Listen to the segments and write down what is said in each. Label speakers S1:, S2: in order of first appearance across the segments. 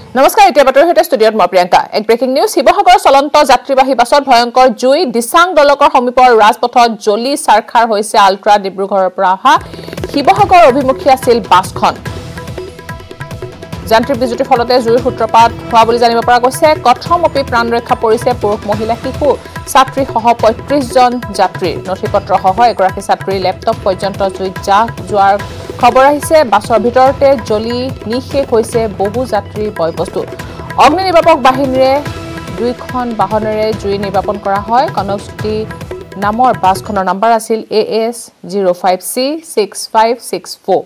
S1: নমস্কাৰ এতিয়া বাতৰি হেতে ষ্টুডিঅত মই প্ৰিয়ংকা এক ব্ৰেকিং নিউজ শিৱসাগৰ চলন্ত যাত্ৰীবাহী বাছত ভয়ংকৰ জুই দিসাং দলকৰ সমীপৰ ৰাজপথত জ্বলি সাৰখাৰ হৈছে আল্ট্ৰা ডিব্ৰুগড়ৰ পৰা অহা শিৱসাগৰ অভিমুখী আছিল বাছখন যান্ত্ৰিক বিজুতিৰ ফলতে জুইৰ সূত্ৰপাত হোৱা বুলি জানিব পৰা গৈছে কথমপি প্ৰাণ ৰক্ষা পৰিছে পুৰুষ মহিলা শিশু ছাত্ৰী সহ ৩৫ জন যাত্ৰী নথিপত্ৰ সহ এগৰাকী ছাত্ৰীৰ লেপটপ পৰ্যন্ত জুইত যোৱাৰ খবৰ আহিছে বাছৰ ভিতৰতে জ্বলি নিশেষ হৈছে বহু যাত্ৰী বয়বস্তু অগ্নি নিৰ্বাপক বাহিনীৰে দুইখন বাহনেৰে জুই নিৰ্বাপন কৰা হয় কনকজ্যোতি নামৰ বাছখনৰ নম্বৰ আছিল AS 05C6564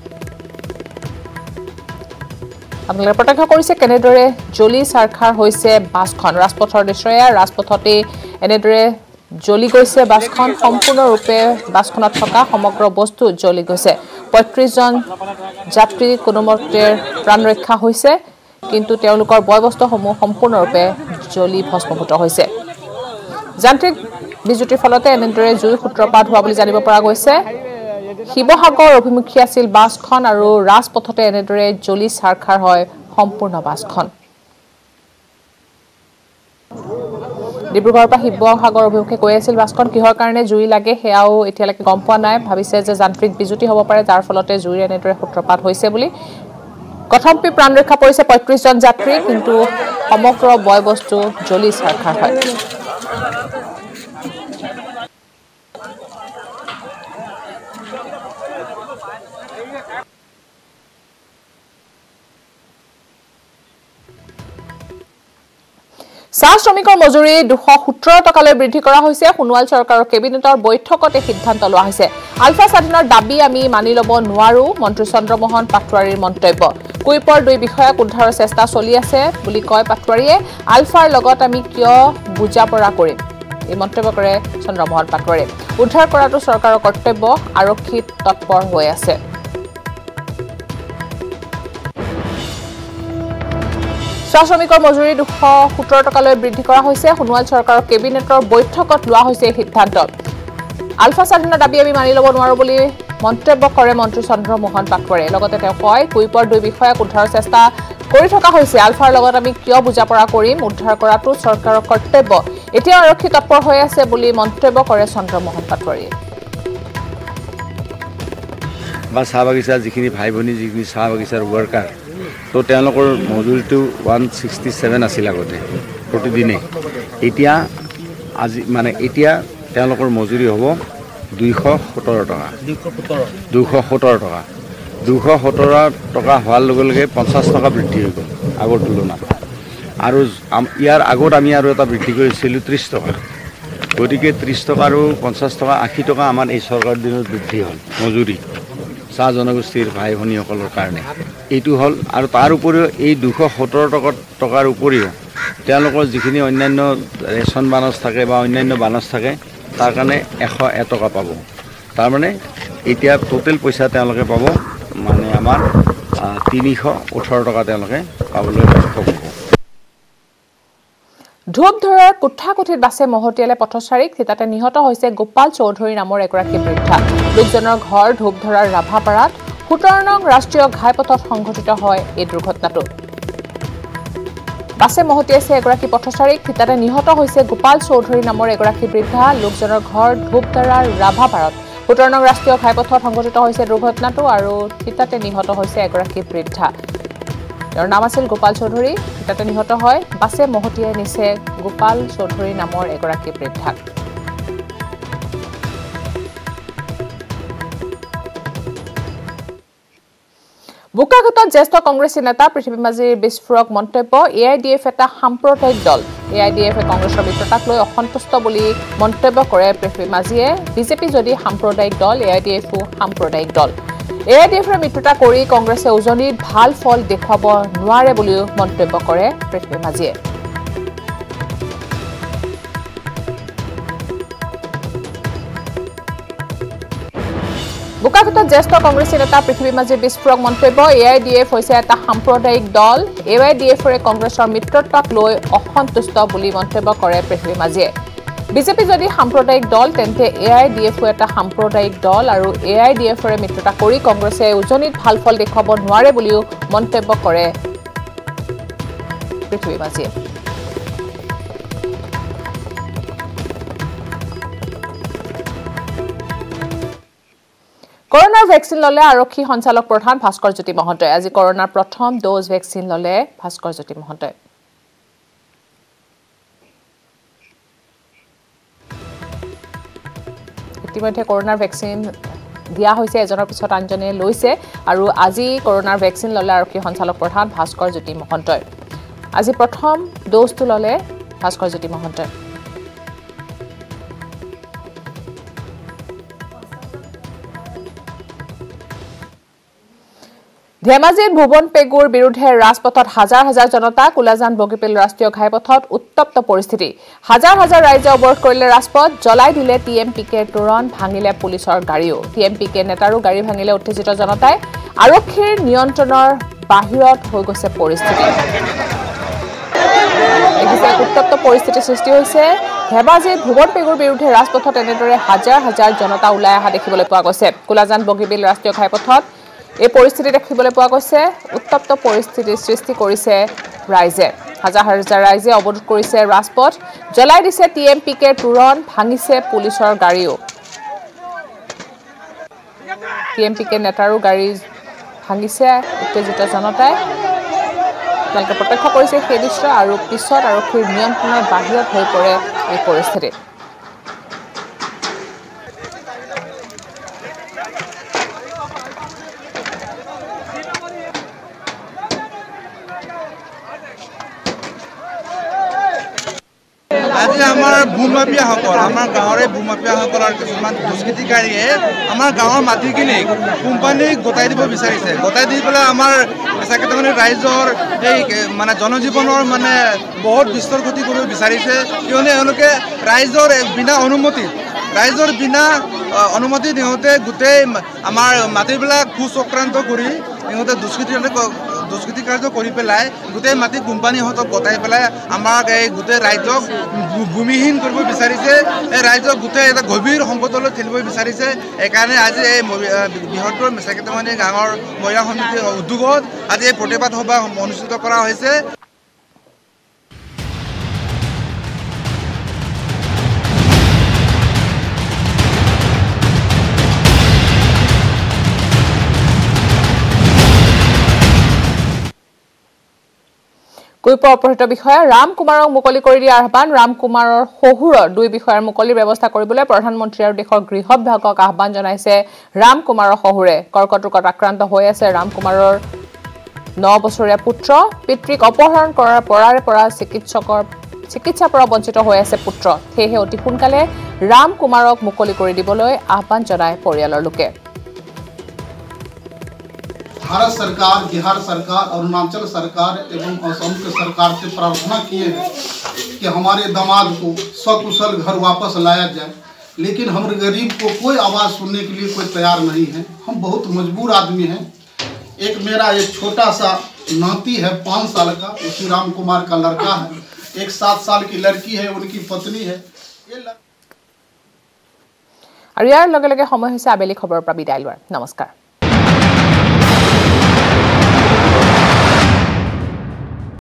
S1: আপোনালোকে প্ৰত্যক্ষ কৰিছে কেনেদৰে জ্বলি সাৰখাৰ হৈছে বাছখন ৰাজপথৰ দৃশ্যয়া ৰাজপথতে এনেদৰে জ্বলি গৈছে বাছখন সম্পূৰ্ণৰূপে বাছখনত থকা সমগ্ৰ বস্তু জ্বলি গৈছে ৩৫ জন যাত্ৰী কোনোমতে প্ৰাণ ৰক্ষা হৈছে কিন্তু তেওঁলোকৰ বয়বস্তুসমূহ সম্পূৰ্ণৰূপে জ্বলি ভস্মীভূত হৈছে যান্ত্ৰিক বিজুতিৰ ফলতে এনেদৰে জুইৰ সূত্ৰপাত হোৱা বুলি জানিব পৰা গৈছে শিৱসাগৰ অভিমুখী আছিল বাছখন আৰু ৰাজপথতে এনেদৰে জ্বলি সাৰখাৰ হয় সম্পূৰ্ণ বাছখন ডিব্ৰুগড়ৰ পৰা শিৱসাগৰ অভিমুখে গৈ আছিল বাছখন কিহৰ কাৰণে জুই লাগে হেয়াও এতিয়ালৈকে গম পোৱা নাই ভাবিছে যে যান্ত্ৰিক বিজুতি হ'ব পাৰে যাৰ ফলতে জুইৰ এনেদৰে সূত্ৰপাত হৈছে বুলি কথমপি প্ৰাণ ৰক্ষা পৰিছে ৩৫ জন যাত্ৰী কিন্তু সমগ্ৰ বয়বস্তু জ্বলি সাৰখাৰ হয় চাহ শ্ৰমিকৰ মজুৰি 217 টকালৈ বৃদ্ধি কৰা হৈছে সোণোৱাল চৰকাৰৰ কেবিনেটৰ বৈঠকতে সিদ্ধান্ত লোৱা হৈছে আলফা স্বাধীনৰ দাবী আমি মানি ল'ব নোৱাৰো মন্ত্ৰী চন্দ্ৰমোহন পাটোৱাৰীৰ মন্তব্য কুইপৰ দুই বিষয়াক উদ্ধাৰৰ চেষ্টা চলি আছে বুলি কয় পাটোৱাৰীয়ে আলফাৰ লগত আমি কিয় বুজাপৰা কৰিম এই মন্তব্য কৰে চন্দ্ৰমোহন পাটোৱাৰীয়ে উদ্ধাৰ কৰাটো চৰকাৰৰ কৰ্তব্য আৰক্ষী তৎপৰ হৈ আছে চাহ শ্ৰমিকৰ মজুৰি 217 টকালৈ বৃদ্ধি কৰা হৈছে সোণোৱাল চৰকাৰৰ কেবিনেটৰ বৈঠকত লোৱা হৈছে সিদ্ধান্ত আলফা স্বাধীনৰ দাবী আমি মানি ল'ব নোৱাৰো বুলি মন্তব্য কৰে মন্ত্ৰী চন্দ্ৰমোহন পাটোৱাৰীয়ে লগতে তেওঁ কয় কুইপৰ দুই বিষয়াক উদ্ধাৰৰ চেষ্টা কৰি থকা হৈছে আলফাৰ লগত আমি কিয় বুজাপৰা কৰিম উদ্ধাৰ কৰাটো চৰকাৰৰ কৰ্তব্য এতিয়া আৰক্ষী তৎপৰ হৈ আছে বুলি মন্তব্য কৰে চন্দ্ৰমোহন পাটোৱাৰীয়ে
S2: বা চাহ বাগিচা যিখিনি ভাই ভনী যিখিনি চাহ বাগিচাৰ ৱৰ্কাৰ তো তেওঁলোকৰ মজুৰিটো 167 আছিল আগতে প্ৰতিদিনে এতিয়া আজি মানে এতিয়া তেওঁলোকৰ মজুৰি হ'ব 217 টকা 217 টকা হোৱাৰ লগে লগে 50 টকা বৃদ্ধি হৈ গ'ল আগৰ তুলনাত আৰু ইয়াৰ আগত আমি আৰু এটা বৃদ্ধি কৰিছিলোঁ 30 টকা গতিকে 30 টকা আৰু 50 টকা 80 টকা আমাৰ এই চৰকাৰ দিনত বৃদ্ধি হ'ল মজুৰি চাহ জনগোষ্ঠীৰ ভাই ভনীসকলৰ কাৰণে এইটো হ'ল আৰু তাৰ উপৰিও এই 217 টকাৰ উপৰিও তেওঁলোকৰ যিখিনি অন্যান্য ৰেচন বানচ থাকে বা অন্যান্য বানচ থাকে তাৰ কাৰণে 101 টকা পাব তাৰমানে এতিয়া টোটেল পইচা তেওঁলোকে পাব মানে আমাৰ 318 টকা তেওঁলোকে পাবলৈ সক্ষম হ'ব
S1: ধূপধৰাৰ কুঠাকুঠিত বাছে মহতিয়ালে পথচাৰীক তাতে নিহত হৈছে গোপাল চৌধুৰী নামৰ এগৰাকী বৃদ্ধা লোকজনৰ ঘৰ ধূপধৰাৰ ৰাভাপাৰাত 17 নং ৰাষ্ট্ৰীয় ঘাইপথত সংঘটিত হয় এই দুৰ্ঘটনাটো বাছে মহতিয়াইছে এগৰাকী পথচাৰীক তাতে নিহত হৈছে গোপাল চৌধুৰী নামৰ এগৰাকী বৃদ্ধা লোকজনৰ ঘৰ ধূপধৰাৰ ৰাভাপাৰাত 17 নং ৰাষ্ট্ৰীয় ঘাইপথত সংঘটিত হৈছে দুৰ্ঘটনাটো আৰু তাতে নিহত হৈছে এগৰাকী বৃদ্ধা তেওঁৰ নাম আছিল গোপাল চৌধুৰী তাতে নিহত হয় বাছে মহতিয়াই নিছে গোপাল চৌধুৰী নামৰ এগৰাকী বৃদ্ধাক বোকাঘাটত জ্যেষ্ঠ কংগ্ৰেছী নেতা পৃথিৱী মাজিৰ বিস্ফোৰক মন্তব্য AIDF এটা সাম্প্ৰদায়িক দল AIDF কংগ্ৰেছৰ মিত্ৰতাক লৈ অসন্তুষ্ট বুলি মন্তব্য কৰে পৃথিৱী মাজিয়ে বিজেপি যদি সাম্প্ৰদায়িক দল AIDFও সাম্প্ৰদায়িক দল AIDFৰ মিত্ৰতা কৰি কংগ্ৰেছে উজনিত ভাল ফল দেখুৱাব নোৱাৰে বুলিও মন্তব্য কৰে পৃথিৱী মাজিয়ে বোকাঘাটত জ্যেষ্ঠ কংগ্ৰেছী নেতা পৃথিৱী মাজিৰ বিস্ফোৰক মন্তব্য AIDF হৈছে এটা সাম্প্ৰদায়িক দল AIDFৰে কংগ্ৰেছৰ মিত্ৰতাক লৈ অসন্তুষ্ট বুলি মন্তব্য কৰে পৃথিৱী মাজিয়ে বিজেপি যদি সাম্প্ৰদায়িক দল তেন্তে AIDFও এটা সাম্প্ৰদায়িক দল আৰু AIDFৰে মিত্ৰতা কৰি কংগ্ৰেছে উজনিত ভাল ফল দেখুৱাব নোৱাৰে বুলিও মন্তব্য কৰে পৃথিৱী বাজিয়ে কৰোনাৰ ভেকচিন ললে আৰক্ষী সঞ্চালক প্ৰধান ভাস্কৰ জ্যোতি মহন্তই আজি কৰোনাৰ প্ৰথম ড'জ ভেকচিন ললে ভাস্কৰ জ্যোতি মহন্তই ইতিমধ্যে কৰোনাৰ ভেকচিন দিয়া হৈছে এজনৰ পিছত আনজনে লৈছে আৰু আজি কৰোনাৰ ভেকচিন ললে আৰক্ষী সঞ্চালক প্ৰধান ভাস্কৰ জ্যোতি মহন্তই আজি প্ৰথম ড'জটো ললে ভাস্কৰ জ্যোতি মহন্তই ধেমাজিত ভুৱন পেগুৰ বিৰুদ্ধে ৰাজপথত হাজাৰ হাজাৰ জনতা কুলাজান বগীবিল ৰাষ্ট্ৰীয় ঘাইপথত উত্তপ্ত পৰিস্থিতি হাজাৰ হাজাৰ ৰাইজে অৱৰোধ কৰিলে ৰাজপথ জ্বলাই দিলে টিএমপিকে তোৰণ ভাঙিলে পুলিচৰ গাড়ীও টিএমপিকে নেতাৰো গাড়ী ভাঙিলে উত্তেজিত জনতাই আৰক্ষীৰ নিয়ন্ত্ৰণৰ বাহিৰত হৈ গৈছে পৰিস্থিতি উত্তপ্ত পৰিস্থিতি সৃষ্টি হৈছে ধেমাজিত ভুৱন পেগুৰ বিৰুদ্ধে ৰাজপথত এনেদৰে হাজাৰ হাজাৰ জনতা ওলাই অহা দেখিবলৈ পোৱা গৈছে কুলাজান বগীবিল ৰাষ্ট্ৰীয় ঘাইপথত এই পৰিস্থিতি দেখিবলৈ পোৱা গৈছে উত্তপ্ত পৰিস্থিতিৰ সৃষ্টি কৰিছে ৰাইজে হাজাৰ হাজাৰ ৰাইজে অৱৰোধ কৰিছে ৰাজপথ জ্বলাই দিছে টিএমপিকে তোৰণ ভাঙিছে পুলিচৰ গাড়ীও টিএমপিকে নেতাৰো গাড়ী ভাঙিছে উত্তেজিত জনতাই তেওঁলোকে প্ৰত্যক্ষ কৰিছে সেই দৃশ্য আৰু পিছত আৰক্ষীৰ নিয়ন্ত্ৰণৰ বাহিৰত হৈ পৰে এই পৰিস্থিতি
S3: আজি আমাৰ ভূমাফিয়াসকল আমাৰ গাঁৱৰে ভূমাফিয়াসকলৰ কিছুমান দুষ্কৃতিকাৰীয়ে আমাৰ গাঁৱৰ মাটিখিনি কোম্পানীক গতাই দিব বিচাৰিছে গতাই দি পেলাই আমাৰ চাকেতে মানে ৰাইজৰ এই মানে জনজীৱনৰ মানে বহুত বিস্তৰ ক্ষতি কৰিব বিচাৰিছে কিয়নো এওঁলোকে ৰাইজৰ বিনা অনুমতি দিওঁতে গোটেই আমাৰ মাটিবিলাক কুচক্ৰান্ত কৰি ইহঁতে দুষ্কৃতি কাৰ্য কৰি পেলাই গোটেই মাটি কোম্পানীহঁতক গতাই পেলাই আমাক এই গোটেই ৰাইজক ভূমিহীন কৰিব বিচাৰিছে এই ৰাইজক গোটেই এটা গভীৰ সংকটলৈ ঠেলিব বিচাৰিছে এইকাৰণে আজি এই বৃহত্তৰ মেচাকেটামানি গাঁৱৰ মহিলা সমিতিৰ উদ্যোগত আজি এই প্ৰতিবাদ সভা অনুষ্ঠিত কৰা হৈছে
S1: কুইপৰ অপহৃত বিষয়া ৰাম কুমাৰক মুকলি কৰি দিয়া আহ্বান ৰাম কুমাৰৰ শহুৰৰ দুই বিষয়াৰ মুকলিৰ ব্যৱস্থা কৰিবলৈ প্ৰধানমন্ত্ৰী আৰু দেশৰ গৃহ বিভাগক আহ্বান জনাইছে ৰাম কুমাৰৰ শহুৰে কৰ্কট ৰোগত আক্ৰান্ত হৈ আছে ৰাম কুমাৰৰ 9 বছৰীয়া পুত্ৰ পিতৃক অপহৰণ কৰাৰ পৰা চিকিৎসাৰ পৰা বঞ্চিত হৈ আছে পুত্ৰ সেয়ে অতি সোনকালে ৰাম কুমাৰক মুকলি কৰি দিবলৈ আহ্বান জনায় পৰিয়ালৰ লোকে
S4: भारत सरकार बिहार सरकार अरुणाचल सरकार एवं असम के सरकार से प्रार्थना किए हैं कि हमारे दामाद को सकुशल घर वापस लाया जाए लेकिन हम गरीब को कोई आवाज़ सुनने के लिए कोई तैयार नहीं है हम बहुत मजबूर आदमी हैं एक मेरा एक छोटा सा नाती है 5 साल का उसी राम कुमार का लड़का है एक 7 साल की लड़की है उनकी पत्नी है
S1: আৰু ইয়াৰ লগে লগে সময় হৈছে আবেলি খবৰৰ পৰা বিদায় লোৱাৰ নমস্কাৰ